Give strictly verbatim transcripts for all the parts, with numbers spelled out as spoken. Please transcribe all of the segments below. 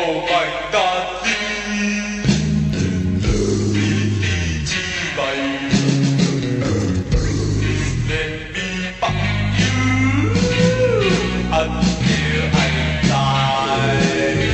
my daddy, each bite. Let me fuck you until I die.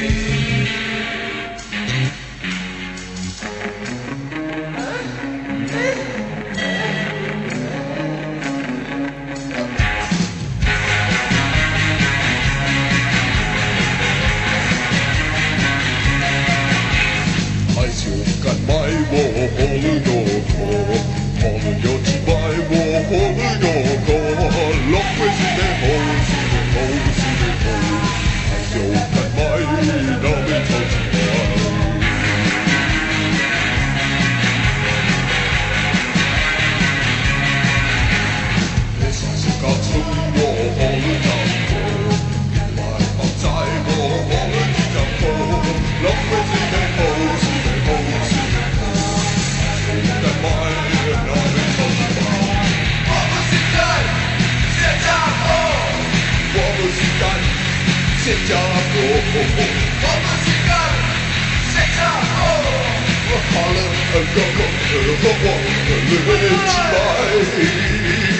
กันไม้โมโหโยโกมองโยชิไม้โมโหโยโกล็อกไว้สิเดโฮสิเดโฮสิเดโฮให้โยกันไม้น้ำไม่เท่าที่ไม้เอสสกัดซุ่มโมโหจับโกไม้ปักใจโมโหที่จับโกล็อกไว้สิเดโฮสิเดโฮสิ新加坡，我们是干新加坡，我怕了，哥哥，和我，和你起来。